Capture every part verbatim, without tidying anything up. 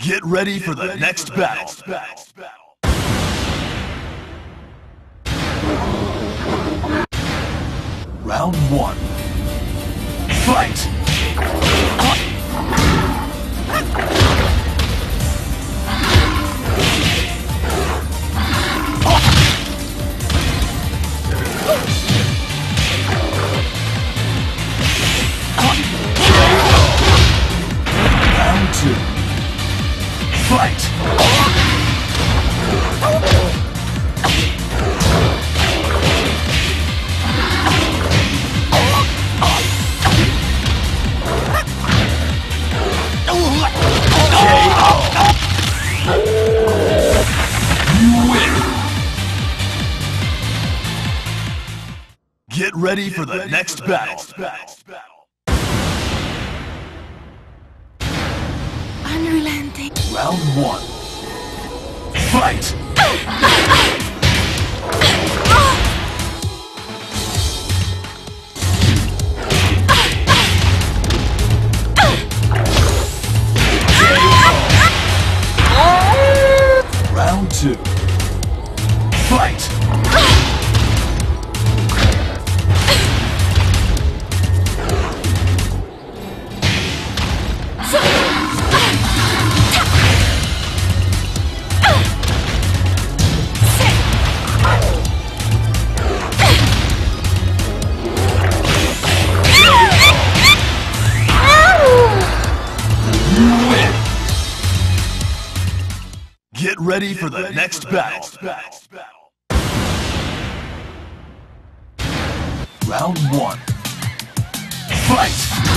Get ready for the next battle. Round one. Fight! Round two. Fight! Get ready for the next battle. Unrelenting. Round one. Fight! Round two. Fight! Get ready for the next battle. Round one. Fight!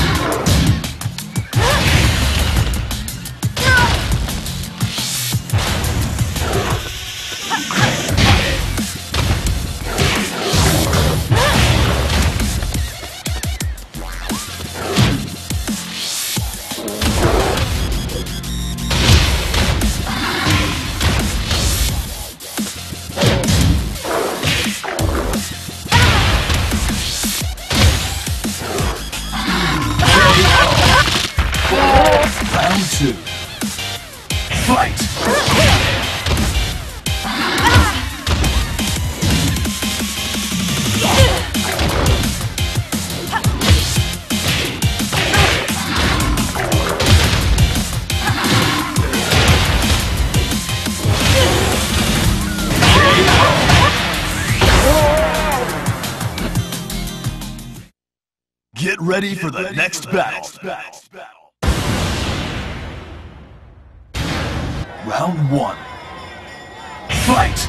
Round two. Fight! Get ready for the next battle. Round one. Fight!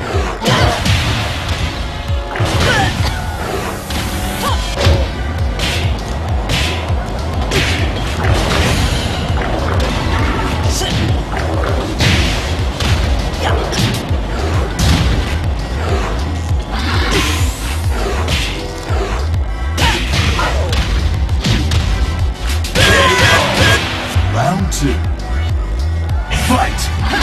Round two. Fight!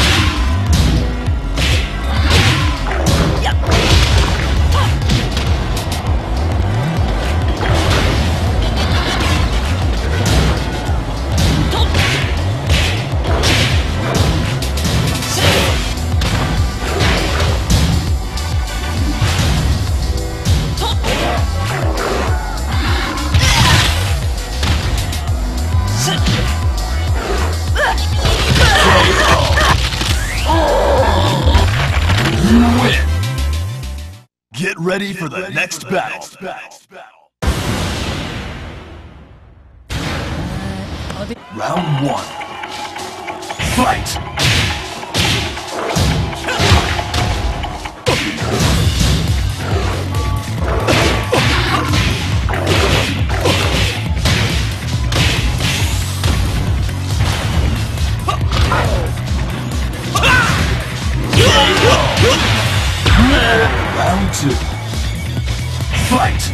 Get ready for the next battle. Round one. Fight! Round two. Fight!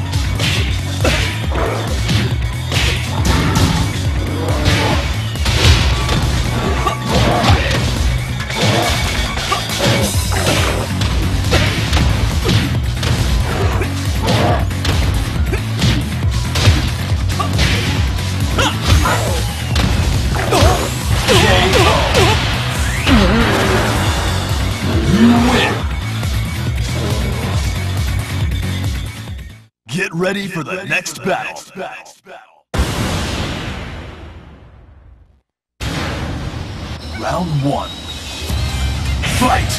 ready for the next battle. Round one. Fight!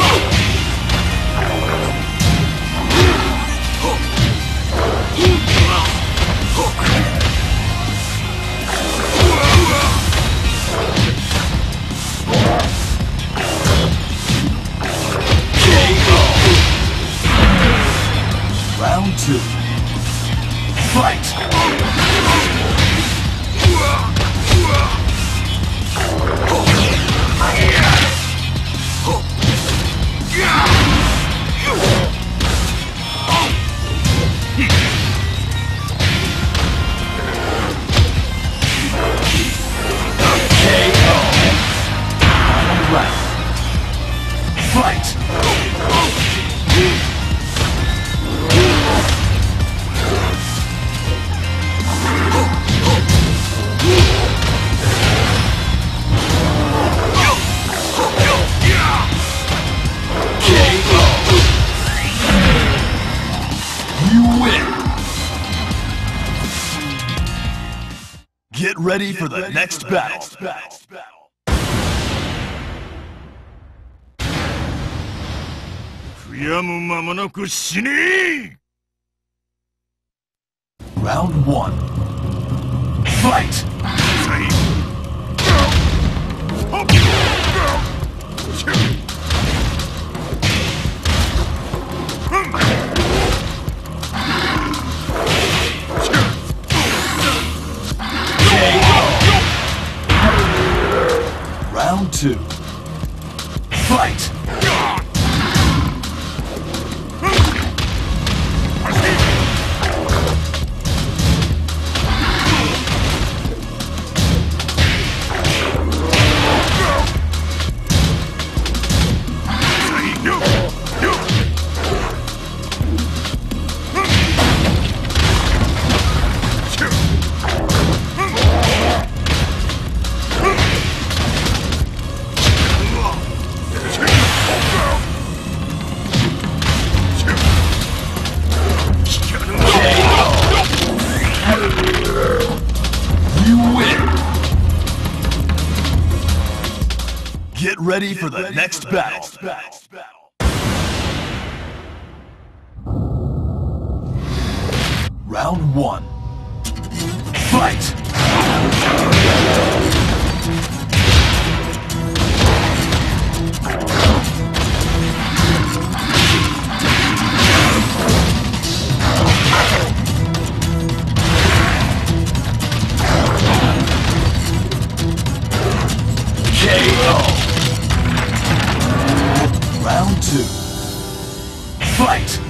Round two. Fight! Get ready for the next battle. Round one. Fight! Round two. Fight! Get ready for the next battle. Round one. Fight! Round two. Fight!